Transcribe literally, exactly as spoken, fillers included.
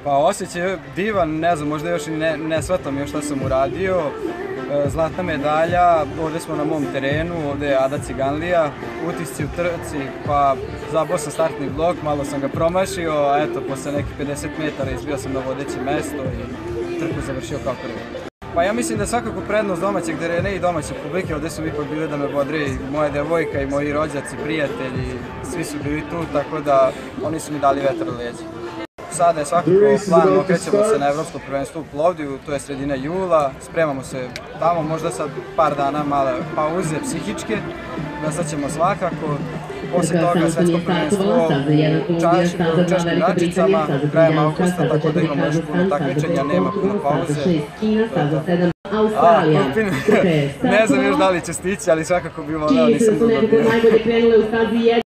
Pa osjećaj je divan, ne znam, možda još i ne, ne shvatam još šta sam uradio. Zlatna medalja, ovdje smo na mom terenu, ovdje je Ada Ciganlija, utisci u trci, pa zabao sam startni blok, malo sam ga promašio, a eto, posle nekih pedeset metara izbio sam na vodeće mesto i trku završio kao prvi. Pa ja mislim da je svakako prednost domaćeg terena i domaće publike, ovdje su ipak bili da me bodri moja devojka i moji rođaci, prijatelji, svi su bili tu, tako da oni su mi dali vetar u leđa. Sada je svakako plan, okrećemo se na Evropsko prvenstvo u Plovdivu, to je sredina jula, spremamo se tamo, možda sad par dana male pauze psihičke, glasat ćemo svakako. Posle toga svetsko prvenstvo u Češkim Račicama, krajem augusta, tako da imamo još puno takmičenja, nema puno pauze. Ne znam još da li će stići, ali svakako bi voleo, nisam dugo bio.